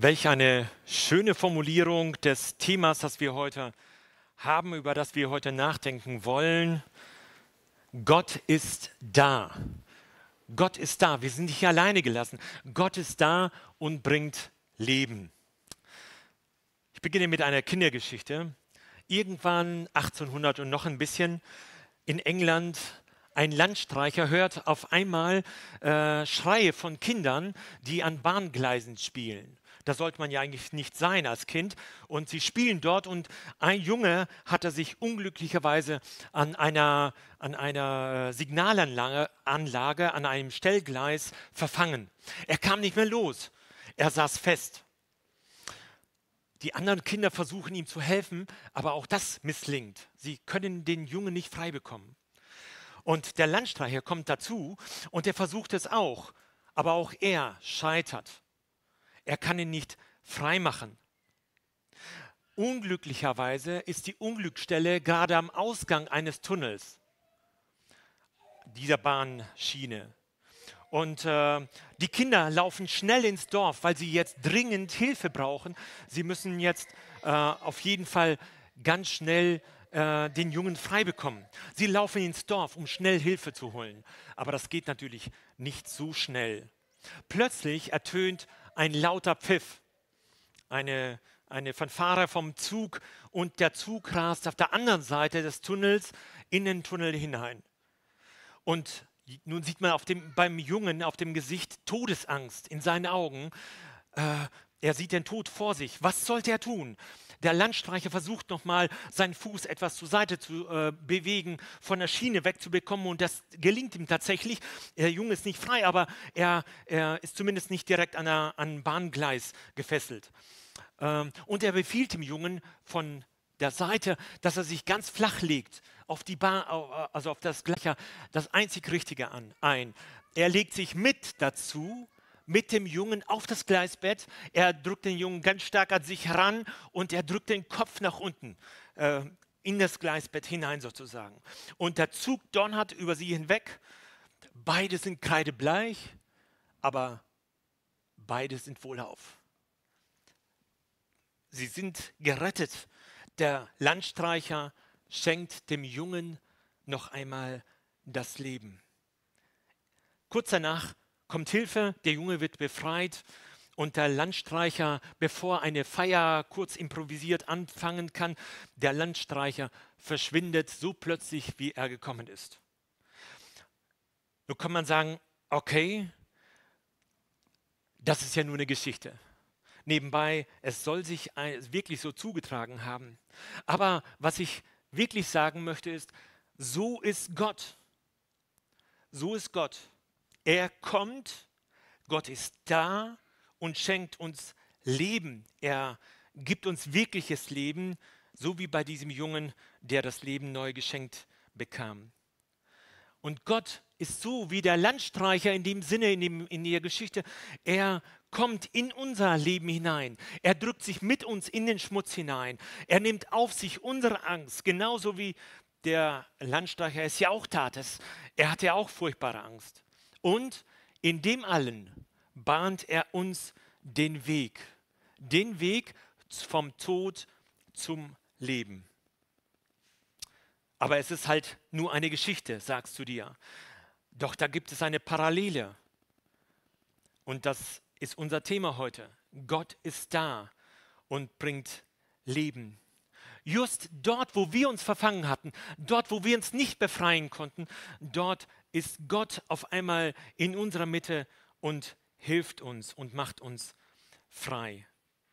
Welch eine schöne Formulierung des Themas, das wir heute haben, über das wir heute nachdenken wollen. Gott ist da. Gott ist da. Wir sind nicht alleine gelassen. Gott ist da und bringt Leben. Ich beginne mit einer Kindergeschichte. Irgendwann 1800 und noch ein bisschen in England, ein Landstreicher hört auf einmal Schreie von Kindern, die an Bahngleisen spielen. Da sollte man ja eigentlich nicht sein als Kind. Und sie spielen dort und ein Junge hatte sich unglücklicherweise an einer Signalanlage, an einem Stellgleis verfangen. Er kam nicht mehr los. Er saß fest. Die anderen Kinder versuchen ihm zu helfen, aber auch das misslingt. Sie können den Jungen nicht frei bekommen. Und der Landstreicher kommt dazu und er versucht es auch, aber auch er scheitert. Er kann ihn nicht freimachen. Unglücklicherweise ist die Unglücksstelle gerade am Ausgang eines Tunnels, dieser Bahnschiene. Und die Kinder laufen schnell ins Dorf, weil sie jetzt dringend Hilfe brauchen. Sie müssen jetzt auf jeden Fall ganz schnell den Jungen frei bekommen. Sie laufen ins Dorf, um schnell Hilfe zu holen. Aber das geht natürlich nicht so schnell. Plötzlich ertönt ein lauter Pfiff, eine Fanfare vom Zug und der Zug rast auf der anderen Seite des Tunnels in den Tunnel hinein. Und nun sieht man beim Jungen auf dem Gesicht Todesangst in seinen Augen. Er sieht den Tod vor sich. Was sollte er tun? Der Landstreicher versucht nochmal, seinen Fuß etwas zur Seite zu bewegen, von der Schiene wegzubekommen und das gelingt ihm tatsächlich. Der Junge ist nicht frei, aber er ist zumindest nicht direkt an ein Bahngleis gefesselt. Und er befiehlt dem Jungen von der Seite, dass er sich ganz flach legt, auf die Bahn, also auf das Gleiche, das einzig Richtige ein. Er legt sich mit dem Jungen auf das Gleisbett. Er drückt den Jungen ganz stark an sich heran und er drückt den Kopf nach unten in das Gleisbett hinein sozusagen. Und der Zug donnert über sie hinweg. Beide sind kreidebleich, aber beide sind wohlauf. Sie sind gerettet. Der Landstreicher schenkt dem Jungen noch einmal das Leben. Kurz danach kommt Hilfe, der Junge wird befreit und der Landstreicher, bevor eine Feier kurz improvisiert anfangen kann, der Landstreicher verschwindet so plötzlich, wie er gekommen ist. Nun kann man sagen, okay, das ist ja nur eine Geschichte. Nebenbei, es soll sich wirklich so zugetragen haben. Aber was ich wirklich sagen möchte ist, so ist Gott. So ist Gott. Er kommt, Gott ist da und schenkt uns Leben. Er gibt uns wirkliches Leben, so wie bei diesem Jungen, der das Leben neu geschenkt bekam. Und Gott ist so wie der Landstreicher in dem Sinne, in der Geschichte. Er kommt in unser Leben hinein. Er drückt sich mit uns in den Schmutz hinein. Er nimmt auf sich unsere Angst, genauso wie der Landstreicher es ja auch tat. Er hatte ja auch furchtbare Angst. Und in dem allen bahnt er uns den Weg vom Tod zum Leben. Aber es ist halt nur eine Geschichte, sagst du dir. Doch da gibt es eine Parallele. Und das ist unser Thema heute. Gott ist da und bringt Leben. Just dort, wo wir uns verfangen hatten, dort, wo wir uns nicht befreien konnten, dort ist Gott auf einmal in unserer Mitte und hilft uns und macht uns frei.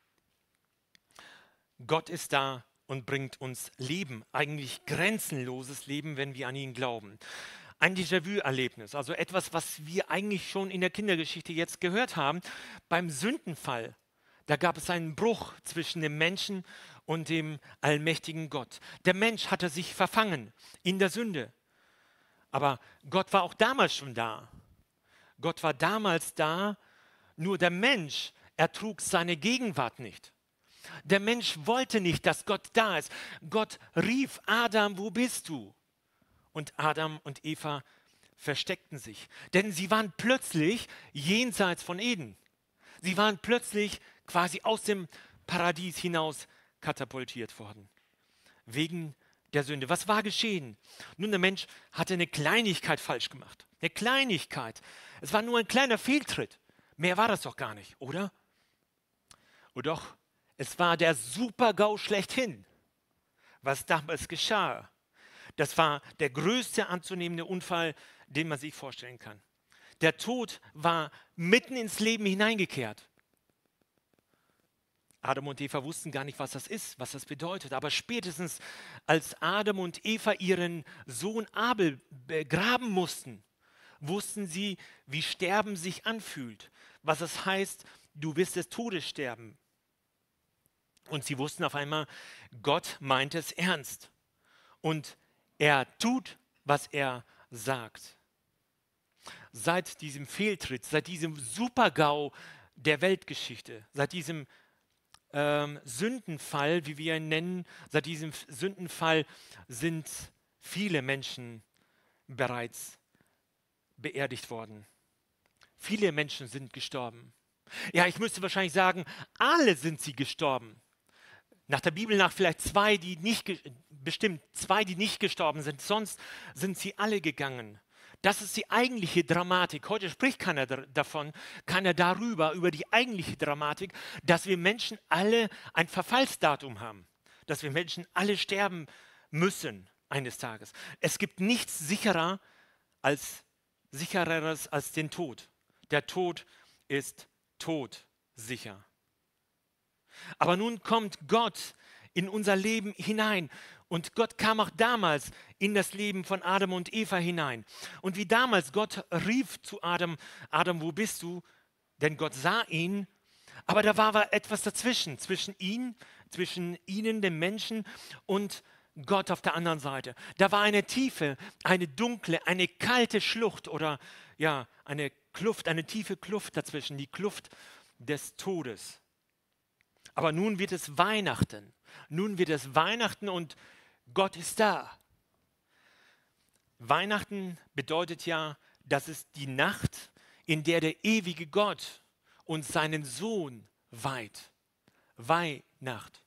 Gott ist da und bringt uns Leben, eigentlich grenzenloses Leben, wenn wir an ihn glauben. Ein Déjà-vu-Erlebnis, also etwas, was wir eigentlich schon in der Kindergeschichte jetzt gehört haben. Beim Sündenfall, da gab es einen Bruch zwischen dem Menschen und dem allmächtigen Gott. Der Mensch hatte sich verfangen in der Sünde. Aber Gott war auch damals schon da. Gott war damals da, nur der Mensch ertrug seine Gegenwart nicht. Der Mensch wollte nicht, dass Gott da ist. Gott rief, Adam, wo bist du? Und Adam und Eva versteckten sich, denn sie waren plötzlich jenseits von Eden. Sie waren plötzlich quasi aus dem Paradies hinaus katapultiert worden. Wegen der Sünde. Was war geschehen? Nun, der Mensch hatte eine Kleinigkeit falsch gemacht. Eine Kleinigkeit. Es war nur ein kleiner Fehltritt. Mehr war das doch gar nicht, oder? Und doch, es war der Super-GAU schlechthin, was damals geschah. Das war der größte anzunehmende Unfall, den man sich vorstellen kann. Der Tod war mitten ins Leben hineingekehrt. Adam und Eva wussten gar nicht, was das ist, was das bedeutet. Aber spätestens, als Adam und Eva ihren Sohn Abel begraben mussten, wussten sie, wie Sterben sich anfühlt. Was es heißt, du wirst des Todes sterben. Und sie wussten auf einmal, Gott meint es ernst. Und er tut, was er sagt. Seit diesem Fehltritt, seit diesem Super-GAU der Weltgeschichte, seit diesem Sündenfall, wie wir ihn nennen, seit diesem Sündenfall sind viele Menschen bereits beerdigt worden. Viele Menschen sind gestorben. Ja, ich müsste wahrscheinlich sagen, alle sind sie gestorben. Nach der Bibel nach vielleicht bestimmt zwei, die nicht gestorben sind. Sonst sind sie alle gegangen. Das ist die eigentliche Dramatik. Heute spricht keiner davon, keiner darüber, über die eigentliche Dramatik, dass wir Menschen alle ein Verfallsdatum haben. Dass wir Menschen alle sterben müssen eines Tages. Es gibt nichts sichereres als den Tod. Der Tod ist todsicher. Aber nun kommt Gott in unser Leben hinein. Und Gott kam auch damals in das Leben von Adam und Eva hinein. Und wie damals Gott rief zu Adam, Adam, wo bist du? Denn Gott sah ihn. Aber da war etwas dazwischen, zwischen ihnen, dem Menschen und Gott auf der anderen Seite. Da war eine tiefe, eine dunkle, eine kalte Schlucht oder ja, eine Kluft, eine tiefe Kluft dazwischen, die Kluft des Todes. Aber nun wird es Weihnachten. Nun wird es Weihnachten und Gott ist da. Weihnachten bedeutet ja, dass es die Nacht, in der der ewige Gott uns seinen Sohn weiht. Weihnacht.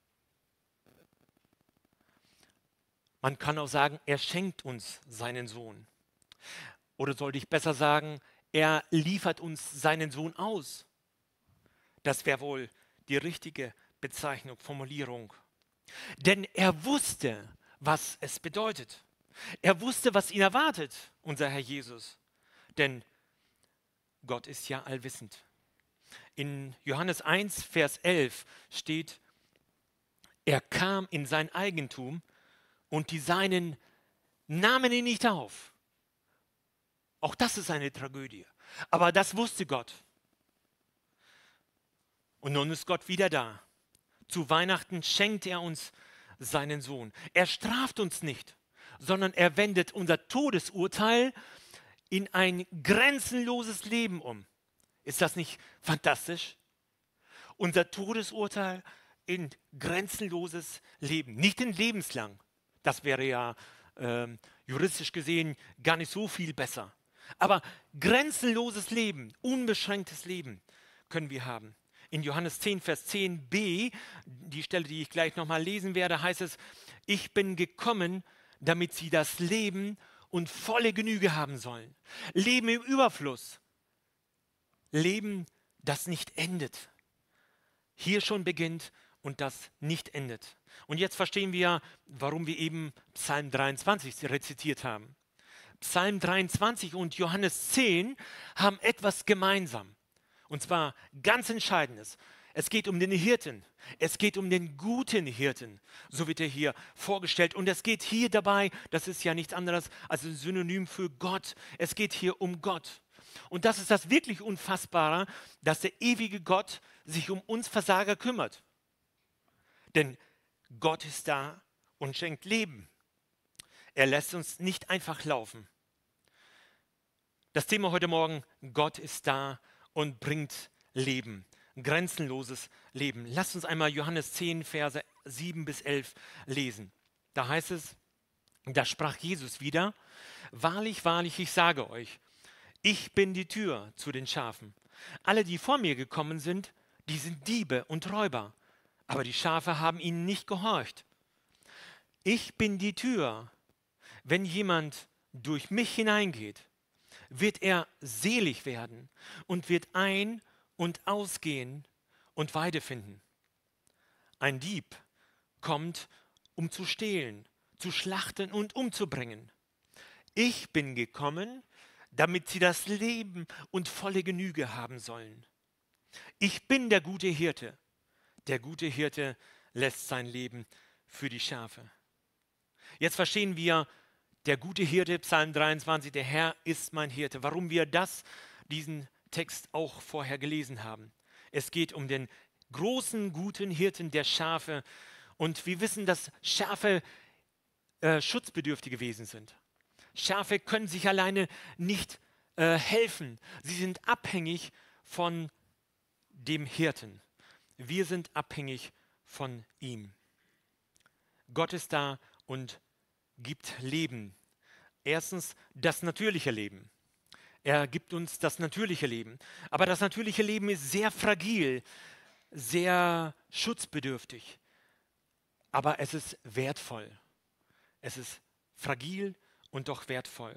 Man kann auch sagen, er schenkt uns seinen Sohn. Oder sollte ich besser sagen, er liefert uns seinen Sohn aus. Das wäre wohl die richtige Bezeichnung, Formulierung. Denn er wusste, was es bedeutet. Er wusste, was ihn erwartet, unser Herr Jesus. Denn Gott ist ja allwissend. In Johannes 1, Vers 11 steht, er kam in sein Eigentum und die Seinen nahmen ihn nicht auf. Auch das ist eine Tragödie. Aber das wusste Gott. Und nun ist Gott wieder da. Zu Weihnachten schenkt er uns seinen Sohn. Er straft uns nicht, sondern er wendet unser Todesurteil in ein grenzenloses Leben um. Ist das nicht fantastisch? Unser Todesurteil in grenzenloses Leben, nicht in lebenslang. Das wäre ja juristisch gesehen gar nicht so viel besser. Aber grenzenloses Leben, unbeschränktes Leben können wir haben. In Johannes 10, Vers 10b, die Stelle, die ich gleich nochmal lesen werde, heißt es, ich bin gekommen, damit sie das Leben und volle Genüge haben sollen. Leben im Überfluss. Leben, das nicht endet. Hier schon beginnt und das nicht endet. Und jetzt verstehen wir, warum wir eben Psalm 23 rezitiert haben. Psalm 23 und Johannes 10 haben etwas gemeinsam. Und zwar ganz Entscheidendes. Es geht um den Hirten. Es geht um den guten Hirten. So wird er hier vorgestellt. Und es geht hier dabei, das ist ja nichts anderes als ein Synonym für Gott. Es geht hier um Gott. Und das ist das wirklich Unfassbare, dass der ewige Gott sich um uns Versager kümmert. Denn Gott ist da und schenkt Leben. Er lässt uns nicht einfach laufen. Das Thema heute Morgen, Gott ist da und bringt Leben, grenzenloses Leben. Lasst uns einmal Johannes 10, Verse 7 bis 11 lesen. Da heißt es, da sprach Jesus wieder, wahrlich, wahrlich, ich sage euch, ich bin die Tür zu den Schafen. Alle, die vor mir gekommen sind, Die sind Diebe und Räuber, aber die Schafe haben ihnen nicht gehorcht. Ich bin die Tür. Wenn jemand durch mich hineingeht, wird er selig werden und wird ein- und ausgehen und Weide finden. Ein Dieb kommt, um zu stehlen, zu schlachten und umzubringen. Ich bin gekommen, damit sie das Leben und volle Genüge haben sollen. Ich bin der gute Hirte. Der gute Hirte lässt sein Leben für die Schafe. Jetzt verstehen wir, der gute Hirte, Psalm 23, der Herr ist mein Hirte. Warum wir diesen Text auch vorher gelesen haben. Es geht um den großen, guten Hirten der Schafe. Und wir wissen, dass Schafe schutzbedürftige Wesen sind. Schafe können sich alleine nicht helfen. Sie sind abhängig von dem Hirten. Wir sind abhängig von ihm. Gott ist da und gibt Leben. Erstens das natürliche Leben. Er gibt uns das natürliche Leben. Aber das natürliche Leben ist sehr fragil, sehr schutzbedürftig. Aber es ist wertvoll. Es ist fragil und doch wertvoll.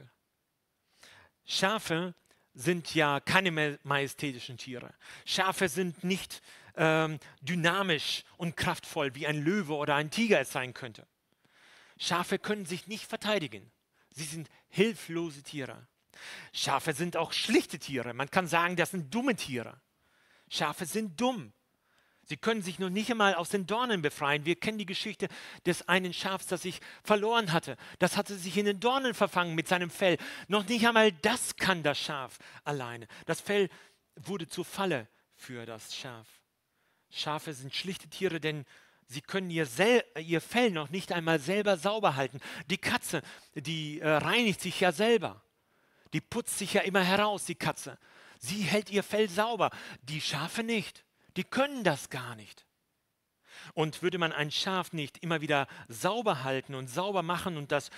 Schafe sind ja keine majestätischen Tiere. Schafe sind nicht dynamisch und kraftvoll, wie ein Löwe oder ein Tiger es sein könnte. Schafe können sich nicht verteidigen. Sie sind hilflose Tiere. Schafe sind auch schlichte Tiere. Man kann sagen, das sind dumme Tiere. Schafe sind dumm. Sie können sich noch nicht einmal aus den Dornen befreien. Wir kennen die Geschichte des einen Schafs, das sich verloren hatte. Das hatte sich in den Dornen verfangen mit seinem Fell. Noch nicht einmal das kann das Schaf alleine. Das Fell wurde zur Falle für das Schaf. Schafe sind schlichte Tiere, denn sie können ihr Fell noch nicht einmal selber sauber halten. Die Katze, die reinigt sich ja selber. Die putzt sich ja immer heraus, die Katze. Sie hält ihr Fell sauber. Die Schafe nicht. Die können das gar nicht. Und würde man ein Schaf nicht immer wieder sauber halten und sauber machen und das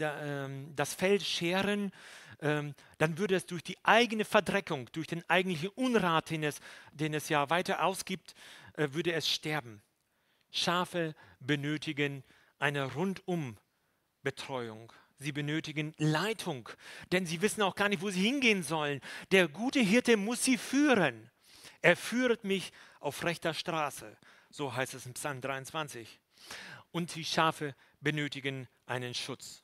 Fell scheren, dann würde es durch die eigene Verdreckung, durch den eigentlichen Unrat, den es ja weiter ausgibt, würde es sterben. Schafe benötigen eine Rundum-Betreuung. Sie benötigen Leitung, denn sie wissen auch gar nicht, wo sie hingehen sollen. Der gute Hirte muss sie führen. Er führt mich auf rechter Straße, so heißt es in Psalm 23. Und die Schafe benötigen einen Schutz.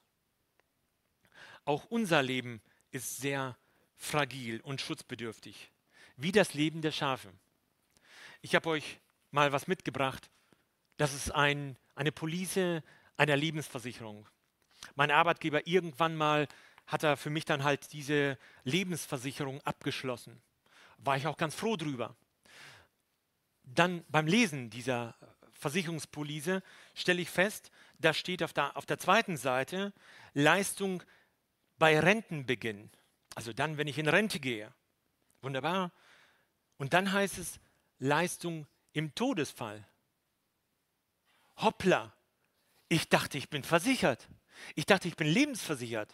Auch unser Leben ist sehr fragil und schutzbedürftig, wie das Leben der Schafe. Ich habe euch mal was mitgebracht. Das ist eine Police einer Lebensversicherung. Mein Arbeitgeber irgendwann mal hat er für mich dann halt diese Lebensversicherung abgeschlossen. War ich auch ganz froh drüber. Dann beim Lesen dieser Versicherungspolice stelle ich fest, da steht auf der zweiten Seite Leistung bei Rentenbeginn. Also dann, wenn ich in Rente gehe. Wunderbar. Und dann heißt es Leistung im Todesfall. Hoppla, ich dachte, ich bin versichert. Ich dachte, ich bin lebensversichert.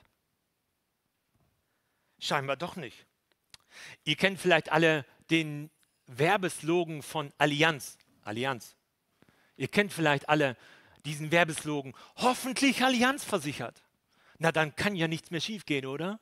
Scheinbar doch nicht. Ihr kennt vielleicht alle den Werbeslogan von Allianz. Allianz. Ihr kennt vielleicht alle diesen Werbeslogan. Hoffentlich Allianz versichert. Na, dann kann ja nichts mehr schiefgehen, oder?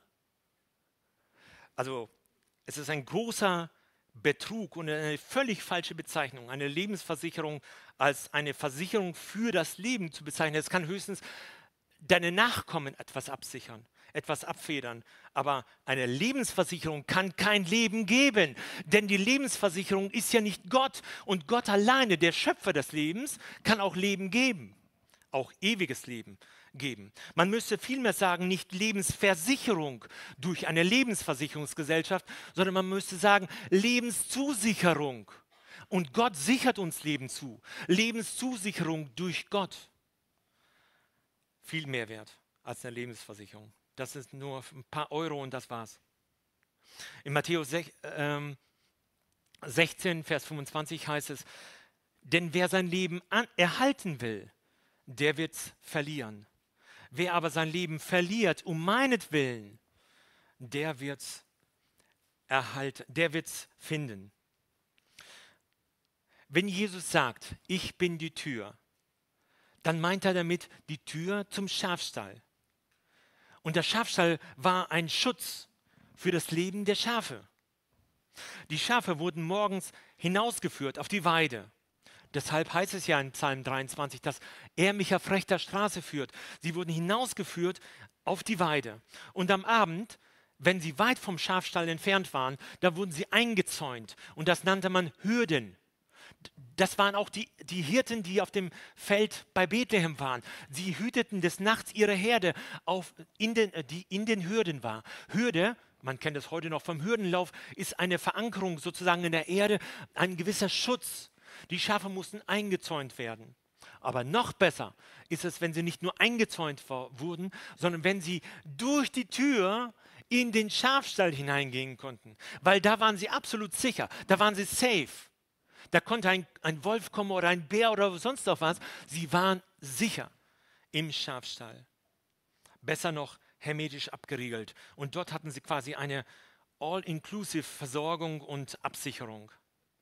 Also, es ist ein großer Betrug und eine völlig falsche Bezeichnung, eine Lebensversicherung als eine Versicherung für das Leben zu bezeichnen. Es kann höchstens deine Nachkommen etwas absichern, etwas abfedern. Aber eine Lebensversicherung kann kein Leben geben, denn die Lebensversicherung ist ja nicht Gott. Und Gott alleine, der Schöpfer des Lebens, kann auch Leben geben, auch ewiges Leben geben. Man müsste vielmehr sagen, nicht Lebensversicherung durch eine Lebensversicherungsgesellschaft, sondern man müsste sagen Lebenszusicherung. Und Gott sichert uns Leben zu. Lebenszusicherung durch Gott. Viel mehr wert als eine Lebensversicherung. Das ist nur ein paar Euro und das war's. In Matthäus 16, Vers 25 heißt es, denn wer sein Leben erhalten will, der wird's verlieren. Wer aber sein Leben verliert um meinetwillen, der wird's erhalten, der wird's finden. Wenn Jesus sagt, ich bin die Tür, dann meint er damit die Tür zum Schafstall. Und der Schafstall war ein Schutz für das Leben der Schafe. Die Schafe wurden morgens hinausgeführt auf die Weide. Deshalb heißt es ja in Psalm 23, dass er mich auf rechter Straße führt. Sie wurden hinausgeführt auf die Weide. Und am Abend, wenn sie weit vom Schafstall entfernt waren, da wurden sie eingezäunt. Und das nannte man Hürden. Das waren auch die Hirten, die auf dem Feld bei Bethlehem waren. Sie hüteten des Nachts ihre Herde, die in den Hürden war. Hürde, man kennt es heute noch vom Hürdenlauf, ist eine Verankerung sozusagen in der Erde, ein gewisser Schutz. Die Schafe mussten eingezäunt werden. Aber noch besser ist es, wenn sie nicht nur eingezäunt wurden, sondern wenn sie durch die Tür in den Schafstall hineingehen konnten. Weil da waren sie absolut sicher, da waren sie safe. Da konnte ein Wolf kommen oder ein Bär oder sonst noch was. Sie waren sicher im Schafstall. Besser noch hermetisch abgeriegelt. Und dort hatten sie quasi eine all-inclusive Versorgung und Absicherung.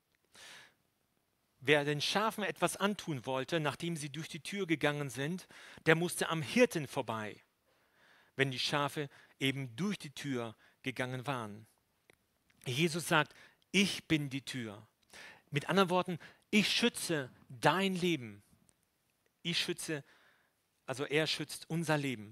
Wer den Schafen etwas antun wollte, nachdem sie durch die Tür gegangen sind, der musste am Hirten vorbei, wenn die Schafe eben durch die Tür gegangen waren. Jesus sagt, ich bin die Tür. Mit anderen Worten, ich schütze dein Leben. Er schützt unser Leben.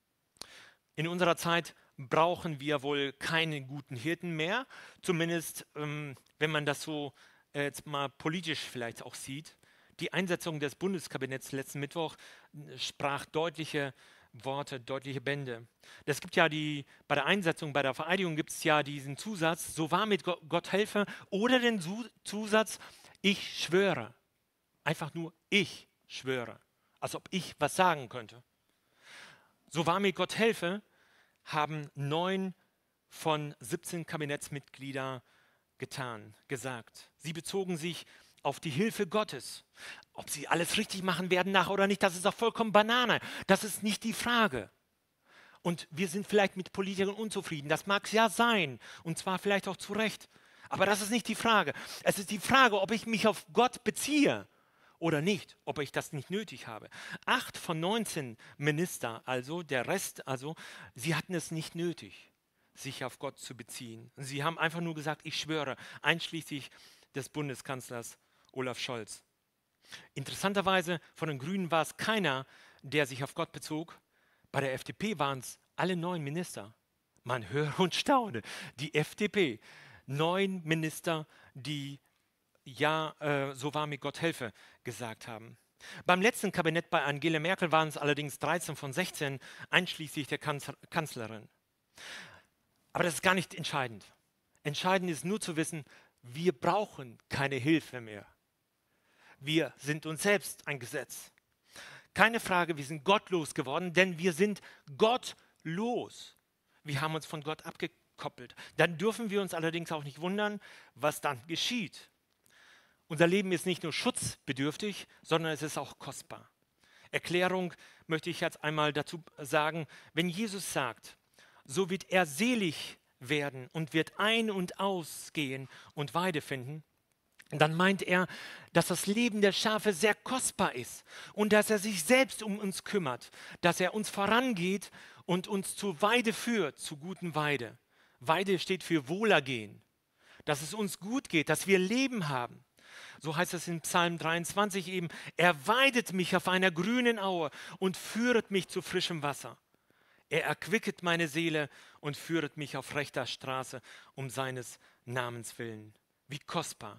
In unserer Zeit brauchen wir wohl keinen guten Hirten mehr, zumindest wenn man das so jetzt mal politisch vielleicht auch sieht. Die Einsetzung des Bundeskabinetts letzten Mittwoch sprach deutliche Worte, deutliche Bände. Es gibt ja bei der Einsetzung, bei der Vereidigung gibt es ja diesen Zusatz, so wahr mit Gott helfe, oder den Zusatz, ich schwöre. Einfach nur, ich schwöre. Als ob ich was sagen könnte. So wahr mir Gott helfe, haben 9 von 17 Kabinettsmitglieder gesagt. Sie bezogen sich auf die Hilfe Gottes. Ob sie alles richtig machen werden nachher oder nicht, das ist auch vollkommen Banane. Das ist nicht die Frage. Und wir sind vielleicht mit Politikern unzufrieden. Das mag ja sein. Und zwar vielleicht auch zu Recht. Aber das ist nicht die Frage. Es ist die Frage, ob ich mich auf Gott beziehe oder nicht, ob ich das nicht nötig habe. 8 von 19 Minister, also der Rest, sie hatten es nicht nötig, sich auf Gott zu beziehen. Sie haben einfach nur gesagt, ich schwöre, einschließlich des Bundeskanzlers Olaf Scholz. Interessanterweise, von den Grünen war es keiner, der sich auf Gott bezog. Bei der FDP waren es alle 9 Minister. Man höre und staune. Die FDP, 9 Minister, die so wahr mir Gott helfe, gesagt haben. Beim letzten Kabinett bei Angela Merkel waren es allerdings 13 von 16, einschließlich der Kanzlerin. Aber das ist gar nicht entscheidend. Entscheidend ist nur zu wissen, wir brauchen keine Hilfe mehr. Wir sind uns selbst ein Gesetz. Keine Frage, wir sind gottlos geworden, denn wir sind gottlos. Wir haben uns von Gott abgekoppelt. Dann dürfen wir uns allerdings auch nicht wundern, was dann geschieht. Unser Leben ist nicht nur schutzbedürftig, sondern es ist auch kostbar. Erklärung möchte ich jetzt einmal dazu sagen, wenn Jesus sagt, so wird er selig werden und wird ein- und ausgehen und Weide finden, dann meint er, dass das Leben der Schafe sehr kostbar ist und dass er sich selbst um uns kümmert, dass er uns vorangeht und uns zur Weide führt, zu guten Weide. Weide steht für Wohlergehen, dass es uns gut geht, dass wir Leben haben. So heißt es in Psalm 23 eben, er weidet mich auf einer grünen Aue und führet mich zu frischem Wasser. Er erquicket meine Seele und führet mich auf rechter Straße um seines Namens willen. Wie kostbar.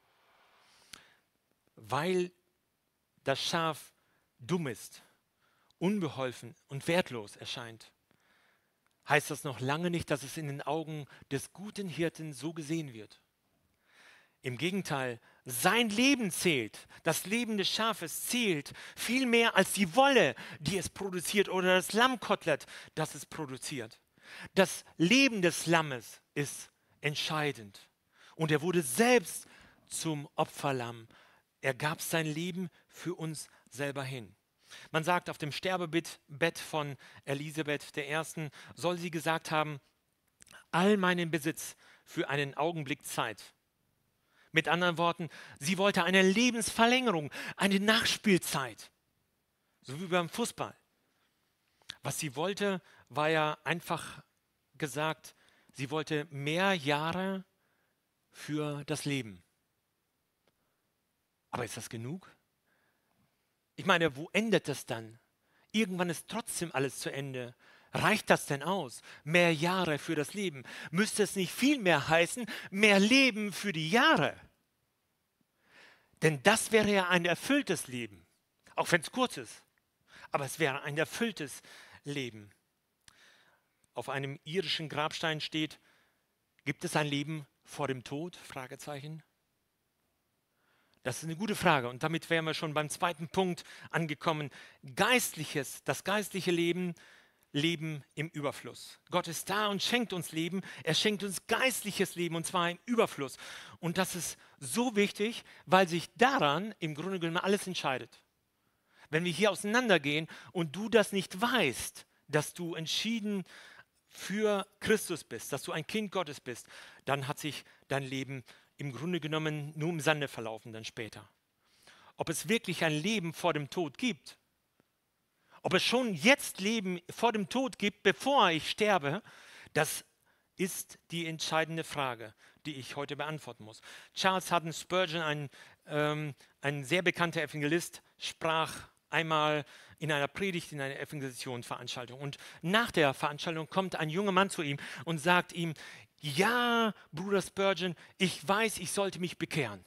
Weil das Schaf dumm ist, unbeholfen und wertlos erscheint, heißt das noch lange nicht, dass es in den Augen des guten Hirten so gesehen wird. Im Gegenteil, sein Leben zählt, das Leben des Schafes zählt viel mehr als die Wolle, die es produziert oder das Lammkotelett, das es produziert. Das Leben des Lammes ist entscheidend. Und er wurde selbst zum Opferlamm. Er gab sein Leben für uns selber hin. Man sagt, auf dem Sterbebett von Elisabeth I. soll sie gesagt haben, all meinen Besitz für einen Augenblick Zeit. Mit anderen Worten, sie wollte eine Lebensverlängerung, eine Nachspielzeit, so wie beim Fußball. Was sie wollte, war ja einfach gesagt, sie wollte mehr Jahre für das Leben. Aber ist das genug? Ich meine, wo endet das dann? Irgendwann ist trotzdem alles zu Ende. Reicht das denn aus? Mehr Jahre für das Leben. Müsste es nicht viel mehr heißen, mehr Leben für die Jahre? Denn das wäre ja ein erfülltes Leben. Auch wenn es kurz ist. Aber es wäre ein erfülltes Leben. Auf einem irischen Grabstein steht, gibt es ein Leben vor dem Tod? Fragezeichen. Das ist eine gute Frage und damit wären wir schon beim zweiten Punkt angekommen. Das geistliche Leben, Leben im Überfluss. Gott ist da und schenkt uns Leben. Er schenkt uns geistliches Leben und zwar im Überfluss. Und das ist so wichtig, weil sich daran im Grunde genommen alles entscheidet. Wenn wir hier auseinandergehen und du das nicht weißt, dass du entschieden für Christus bist, dass du ein Kind Gottes bist, dann hat sich dein Leben im Grunde genommen nur im Sande verlaufen dann später. Ob es wirklich ein Leben vor dem Tod gibt, ob es schon jetzt Leben vor dem Tod gibt, bevor ich sterbe, das ist die entscheidende Frage, die ich heute beantworten muss. Charles Haddon Spurgeon, ein sehr bekannter Evangelist, sprach einmal in einer Predigt, in einer Evangelisationsveranstaltung. Und nach der Veranstaltung kommt ein junger Mann zu ihm und sagt ihm, ja, Bruder Spurgeon, ich weiß, ich sollte mich bekehren,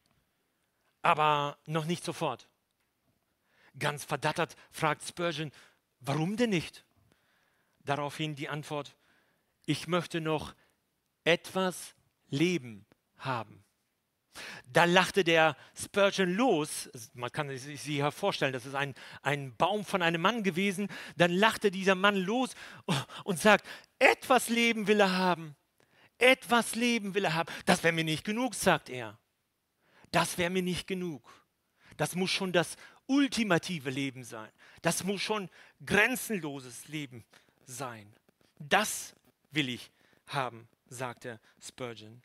aber noch nicht sofort. Ganz verdattert fragt Spurgeon, warum denn nicht? Daraufhin die Antwort, ich möchte noch etwas Leben haben. Da lachte der Spurgeon los, man kann sich hier vorstellen, das ist ein Baum von einem Mann gewesen, dann lachte dieser Mann los und sagt, etwas Leben will er haben. Etwas Leben will er haben. Das wäre mir nicht genug, sagt er. Das wäre mir nicht genug. Das muss schon das ultimative Leben sein. Das muss schon grenzenloses Leben sein. Das will ich haben, sagte Spurgeon.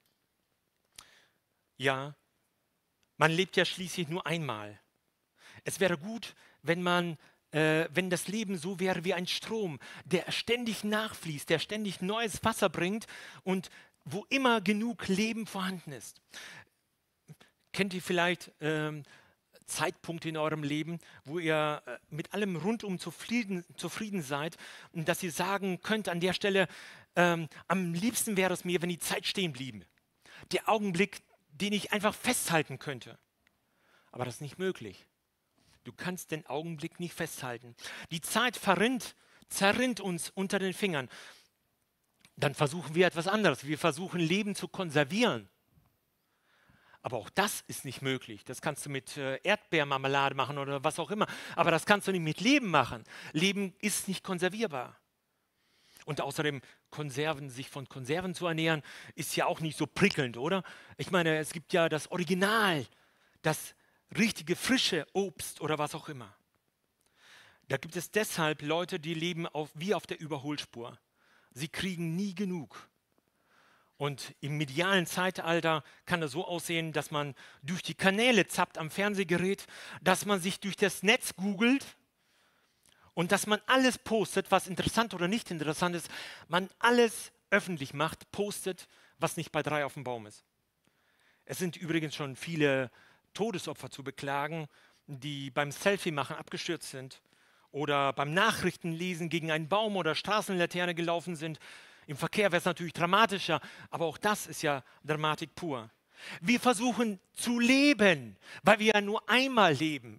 Ja, man lebt ja schließlich nur einmal. Es wäre gut, wenn das Leben so wäre wie ein Strom, der ständig nachfließt, der ständig neues Wasser bringt und wo immer genug Leben vorhanden ist. Kennt ihr vielleicht Zeitpunkte in eurem Leben, wo ihr mit allem rundum zufrieden seid und dass ihr sagen könnt an der Stelle, am liebsten wäre es mir, wenn die Zeit stehen bliebe. Der Augenblick, den ich einfach festhalten könnte. Aber das ist nicht möglich. Du kannst den Augenblick nicht festhalten. Die Zeit zerrinnt uns unter den Fingern. Dann versuchen wir etwas anderes. Wir versuchen Leben zu konservieren. Aber auch das ist nicht möglich. Das kannst du mit Erdbeermarmelade machen oder was auch immer. Aber das kannst du nicht mit Leben machen. Leben ist nicht konservierbar. Und außerdem sich von Konserven zu ernähren, ist ja auch nicht so prickelnd, oder? Ich meine, es gibt ja das Original, das richtige frische Obst oder was auch immer. Da gibt es deshalb Leute, die leben wie auf der Überholspur. Sie kriegen nie genug. Und im medialen Zeitalter kann es so aussehen, dass man durch die Kanäle zappt am Fernsehgerät, dass man sich durch das Netz googelt und dass man alles postet, was interessant oder nicht interessant ist. Man alles öffentlich macht, postet, was nicht bei 3 auf dem Baum ist. Es sind übrigens schon viele Todesopfer zu beklagen, die beim Selfie-Machen abgestürzt sind oder beim Nachrichtenlesen gegen einen Baum oder Straßenlaterne gelaufen sind. Im Verkehr wäre es natürlich dramatischer, aber auch das ist ja Dramatik pur. Wir versuchen zu leben, weil wir ja nur einmal leben.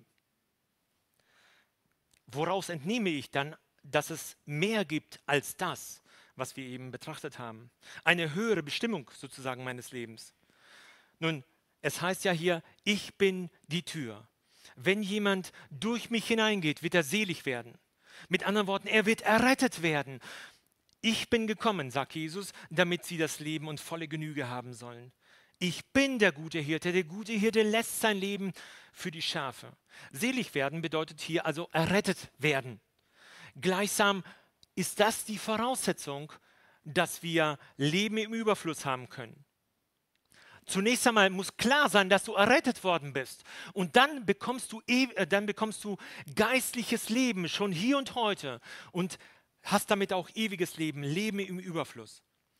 Woraus entnehme ich dann, dass es mehr gibt als das, was wir eben betrachtet haben? Eine höhere Bestimmung sozusagen meines Lebens. Nun, es heißt ja hier, ich bin die Tür. Wenn jemand durch mich hineingeht, wird er selig werden. Mit anderen Worten, er wird errettet werden. Ich bin gekommen, sagt Jesus, damit sie das Leben und volle Genüge haben sollen. Ich bin der gute Hirte. Der gute Hirte lässt sein Leben für die Schafe. Selig werden bedeutet hier also errettet werden. Gleichsam ist das die Voraussetzung, dass wir Leben im Überfluss haben können. Zunächst einmal muss klar sein, dass du errettet worden bist. Und dann bekommst du geistliches Leben, schon hier und heute. Und hast damit auch ewiges Leben, Leben im Überfluss.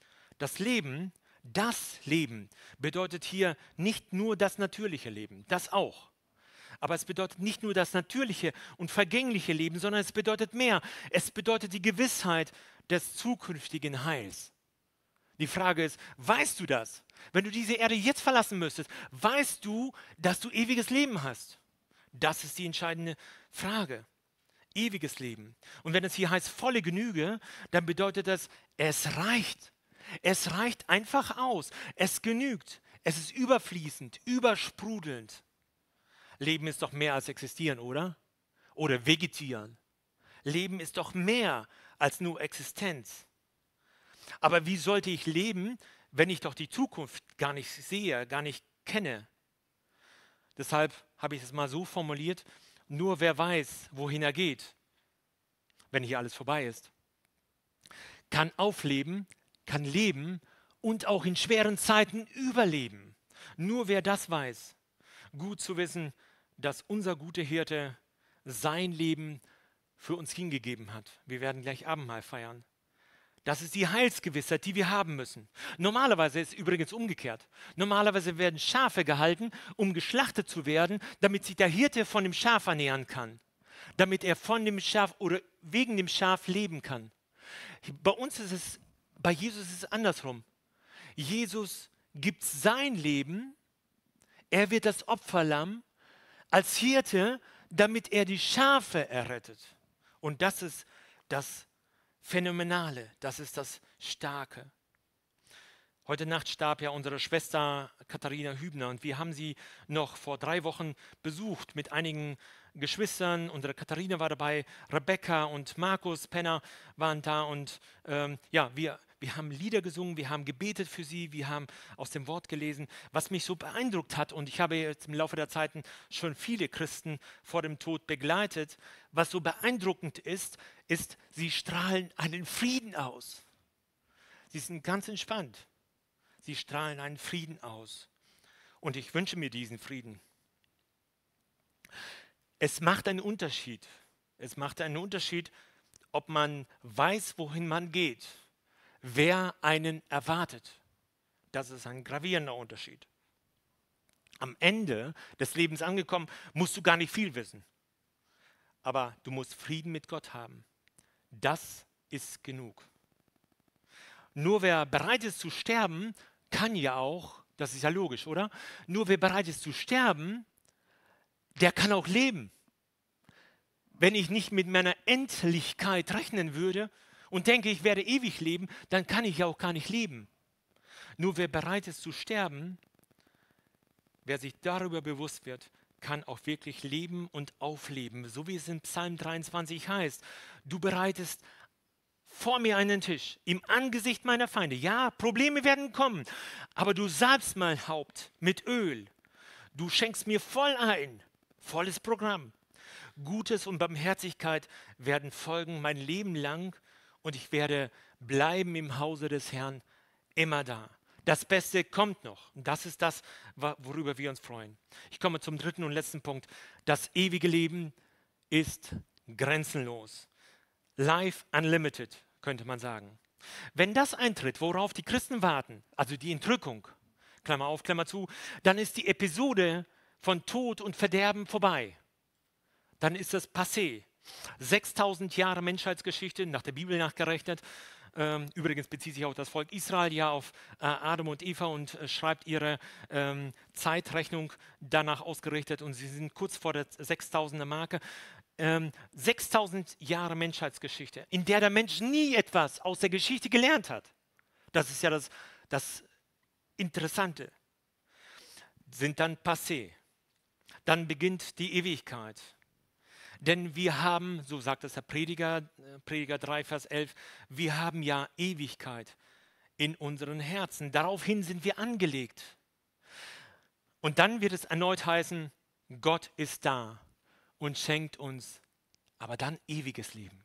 Das Leben bedeutet hier nicht nur das natürliche Leben, das auch. Aber es bedeutet nicht nur das natürliche und vergängliche Leben, sondern es bedeutet mehr. Es bedeutet die Gewissheit des zukünftigen Heils. Die Frage ist, weißt du das? Wenn du diese Erde jetzt verlassen müsstest, weißt du, dass du ewiges Leben hast? Das ist die entscheidende Frage. Ewiges Leben. Und wenn es hier heißt volle Genüge, dann bedeutet das, es reicht. Es reicht einfach aus. Es genügt. Es ist überfließend, übersprudelnd. Leben ist doch mehr als existieren, oder? Oder vegetieren. Leben ist doch mehr als nur Existenz. Aber wie sollte ich leben, wenn ich doch die Zukunft gar nicht sehe, gar nicht kenne? Deshalb habe ich es mal so formuliert, nur wer weiß, wohin er geht, wenn hier alles vorbei ist, kann aufleben, kann leben und auch in schweren Zeiten überleben. Nur wer das weiß. Gut zu wissen, dass unser guter Hirte sein Leben für uns hingegeben hat. Wir werden gleich Abendmahl feiern. Das ist die Heilsgewissheit, die wir haben müssen. Normalerweise ist es übrigens umgekehrt. Normalerweise werden Schafe gehalten, um geschlachtet zu werden, damit sich der Hirte von dem Schaf ernähren kann. Damit er von dem Schaf oder wegen dem Schaf leben kann. Bei Jesus ist es andersrum. Jesus gibt sein Leben, er wird das Opferlamm als Hirte, damit er die Schafe errettet. Und das ist das Phänomenale, das ist das Starke. Heute Nacht starb ja unsere Schwester Katharina Hübner und wir haben sie noch vor 3 Wochen besucht mit einigen Geschwistern. Unsere Katharina war dabei, Rebecca und Markus Penner waren da und wir haben Lieder gesungen, wir haben gebetet für sie, wir haben aus dem Wort gelesen, was mich so beeindruckt hat. Und ich habe jetzt im Laufe der Zeiten schon viele Christen vor dem Tod begleitet. Was so beeindruckend ist, sie strahlen einen Frieden aus. Sie sind ganz entspannt. Sie strahlen einen Frieden aus. Und ich wünsche mir diesen Frieden. Es macht einen Unterschied. Es macht einen Unterschied, ob man weiß, wohin man geht, wer einen erwartet. Das ist ein gravierender Unterschied. Am Ende des Lebens angekommen, musst du gar nicht viel wissen. Aber du musst Frieden mit Gott haben. Das ist genug. Nur wer bereit ist zu sterben, kann ja auch, das ist ja logisch, oder? Nur wer bereit ist zu sterben, der kann auch leben. Wenn ich nicht mit meiner Endlichkeit rechnen würde und denke, ich werde ewig leben, dann kann ich ja auch gar nicht leben. Nur wer bereit ist zu sterben, wer sich darüber bewusst wird, kann auch wirklich leben und aufleben. So wie es in Psalm 23 heißt. Du bereitest vor mir einen Tisch, im Angesicht meiner Feinde. Ja, Probleme werden kommen, aber du salbst mein Haupt mit Öl. Du schenkst mir voll ein, volles Programm. Gutes und Barmherzigkeit werden folgen mein Leben lang und ich werde bleiben im Hause des Herrn immer da. Das Beste kommt noch. Und das ist das, worüber wir uns freuen. Ich komme zum dritten und letzten Punkt. Das ewige Leben ist grenzenlos. Life unlimited, könnte man sagen. Wenn das eintritt, worauf die Christen warten, also die Entrückung, Klammer auf, Klammer zu, dann ist die Episode von Tod und Verderben vorbei. Dann ist das passé. 6000 Jahre Menschheitsgeschichte, nach der Bibel nachgerechnet. Übrigens bezieht sich auch das Volk Israel ja auf Adam und Eva und schreibt ihre Zeitrechnung danach ausgerichtet und sie sind kurz vor der 6000er Marke. 6000 Jahre Menschheitsgeschichte, in der der Mensch nie etwas aus der Geschichte gelernt hat. Das ist ja das Interessante. Sind dann passé. Dann beginnt die Ewigkeit. Denn wir haben, so sagt es der Prediger 3, Vers 11, wir haben ja Ewigkeit in unseren Herzen. Daraufhin sind wir angelegt. Und dann wird es erneut heißen, Gott ist da und schenkt uns aber dann ewiges Leben.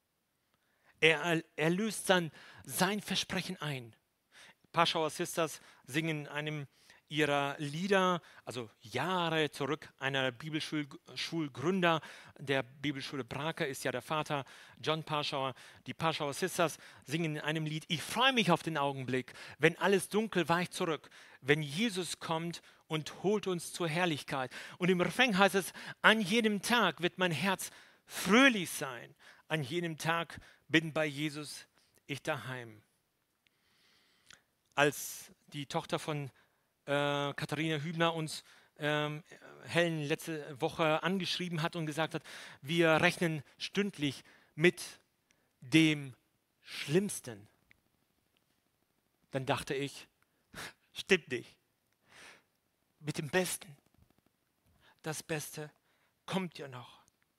Er löst dann sein Versprechen ein. Paschauer Sisters singen in einem ihrer Lieder, also Jahre zurück, einer Bibelschulgründer der Bibelschule Brake ist ja der Vater, John Parschauer. Die Parschauer Sisters singen in einem Lied: Ich freue mich auf den Augenblick, wenn alles dunkel weicht zurück, wenn Jesus kommt und holt uns zur Herrlichkeit. Und im Refrain heißt es: An jedem Tag wird mein Herz fröhlich sein, an jedem Tag bin bei Jesus ich daheim. Als die Tochter von Katharina Hübner uns Helen letzte Woche angeschrieben hat und gesagt hat, wir rechnen stündlich mit dem Schlimmsten, dann dachte ich, stimmt nicht. Mit dem Besten. Das Beste kommt ja noch.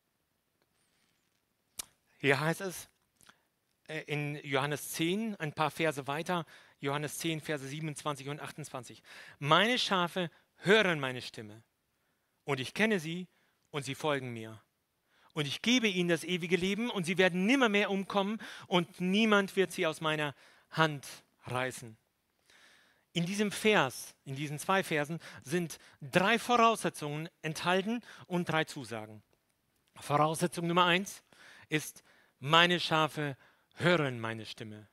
Hier heißt es in Johannes 10, ein paar Verse weiter, Johannes 10, Verse 27 und 28. Meine Schafe hören meine Stimme und ich kenne sie und sie folgen mir. Und ich gebe ihnen das ewige Leben und sie werden nimmermehr umkommen und niemand wird sie aus meiner Hand reißen. In diesem Vers, in diesen 2 Versen sind 3 Voraussetzungen enthalten und 3 Zusagen. Voraussetzung Nummer 1 ist, meine Schafe hören meine Stimme.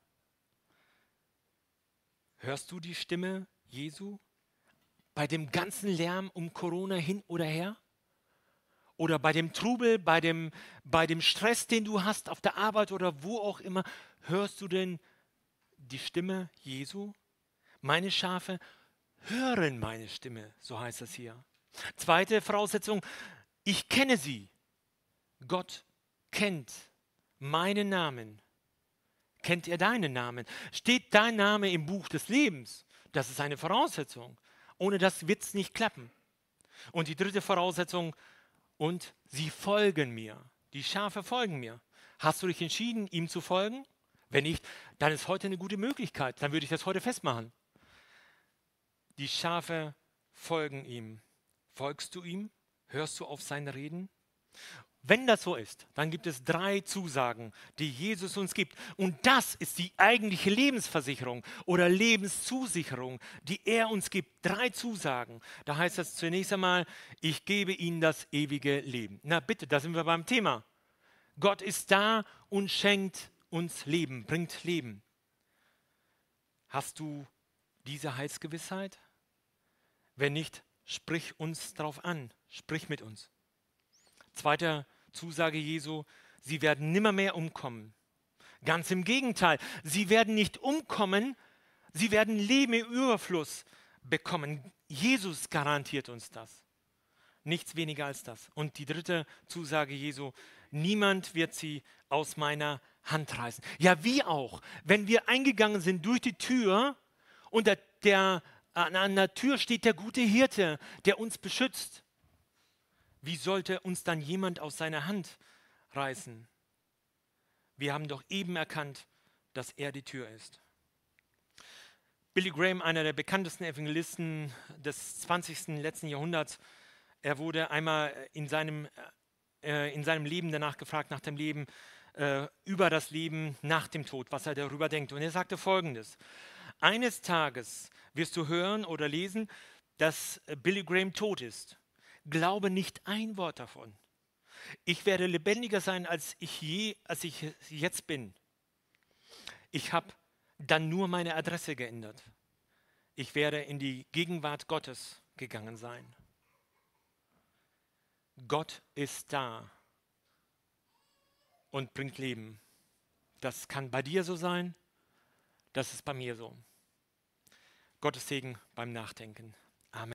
Hörst du die Stimme Jesu bei dem ganzen Lärm um Corona hin oder her? Oder bei dem Trubel, bei dem Stress, den du hast auf der Arbeit oder wo auch immer? Hörst du denn die Stimme Jesu? Meine Schafe hören meine Stimme, so heißt es hier. Zweite Voraussetzung, ich kenne sie. Gott kennt meinen Namen. Kennt er deinen Namen? Steht dein Name im Buch des Lebens? Das ist eine Voraussetzung. Ohne das wird es nicht klappen. Und die dritte Voraussetzung, und sie folgen mir. Die Schafe folgen mir. Hast du dich entschieden, ihm zu folgen? Wenn nicht, dann ist heute eine gute Möglichkeit. Dann würde ich das heute festmachen. Die Schafe folgen ihm. Folgst du ihm? Hörst du auf seine Reden? Wenn das so ist, dann gibt es 3 Zusagen, die Jesus uns gibt. Und das ist die eigentliche Lebensversicherung oder Lebenszusicherung, die er uns gibt. 3 Zusagen. Da heißt es zunächst einmal, ich gebe ihnen das ewige Leben. Na bitte, da sind wir beim Thema. Gott ist da und schenkt uns Leben, bringt Leben. Hast du diese Heilsgewissheit? Wenn nicht, sprich uns drauf an, sprich mit uns. Zweite Zusage Jesu, sie werden nimmermehr umkommen. Ganz im Gegenteil, sie werden nicht umkommen, sie werden Leben im Überfluss bekommen. Jesus garantiert uns das. Nichts weniger als das. Und die dritte Zusage Jesu, niemand wird sie aus meiner Hand reißen. Ja, wie auch, wenn wir eingegangen sind durch die Tür und an der Tür steht der gute Hirte, der uns beschützt. Wie sollte uns dann jemand aus seiner Hand reißen? Wir haben doch eben erkannt, dass er die Tür ist. Billy Graham, einer der bekanntesten Evangelisten des 20. letzten Jahrhunderts, er wurde einmal in seinem Leben danach gefragt, nach dem Leben, über das Leben nach dem Tod, was er darüber denkt. Und er sagte Folgendes: Eines Tages wirst du hören oder lesen, dass Billy Graham tot ist. Glaube nicht ein Wort davon. Ich werde lebendiger sein, als ich jetzt bin. Ich habe dann nur meine Adresse geändert. Ich werde in die Gegenwart Gottes gegangen sein. Gott ist da und bringt Leben. Das kann bei dir so sein, das ist bei mir so. Gottes Segen beim Nachdenken.